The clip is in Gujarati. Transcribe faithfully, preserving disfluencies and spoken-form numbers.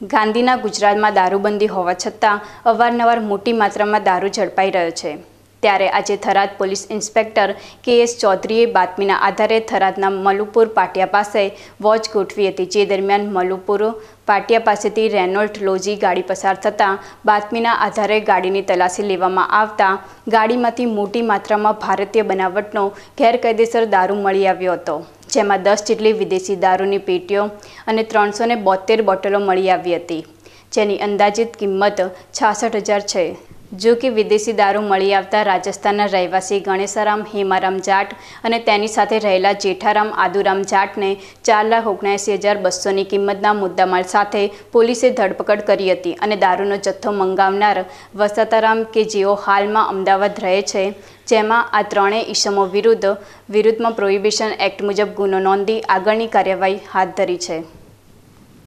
ગાંધીના ગુજરાતમાં દારૂબંધી હોવા છતાં અવારનવાર મોટી માત્રામાં દારૂ ઝડપાઈ રહ્યો છે। ત્યારે આજે Tharad police inspector K S ચૌધરીએ બાતમીના આધારે થરાદના મલુપુર પાટિયા પાસે વોચ ગોઠવી હતી। જે દરમિયાન મલુપુર પાટિયા પાસેથી રેનોલ્ટ લોજી ગાડી પસાર થતાં બાતમીના આધારે ગાડીની તલાશી લેવામાં આવતા ગાડીમાંથી મોટી માત્રામાં ભારતીય બનાવટનો ગેરકાયદેસર દારૂ મળી આવ્યો હતો, જેમાં દસ જેટલી વિદેશી દારૂની પેટીઓ અને ત્રણસો ને બોતેર બોટલો મળી આવી હતી, જેની અંદાજિત કિંમત છાસઠ હજાર છે। જો કે વિદેશી દારૂ મળી આવતા રાજસ્થાનના રહેવાસી ગણેશારામ હેમારામ જાટ અને તેની સાથે રહેલા જેઠારામ આદુરામ જાટને ચાર લાખ ઓગણએંસી હજાર બસોની કિંમતના મુદ્દામાલ સાથે પોલીસે ધરપકડ કરી હતી અને દારૂનો જથ્થો મંગાવનાર વસતારામ કે જેઓ હાલમાં અમદાવાદ રહે છે, જેમાં આ ત્રણેય ઈસમો વિરુદ્ધ વિરુદ્ધમાં પ્રોહિબિશન એક્ટ મુજબ ગુનો નોંધી આગળની કાર્યવાહી હાથ ધરી છે।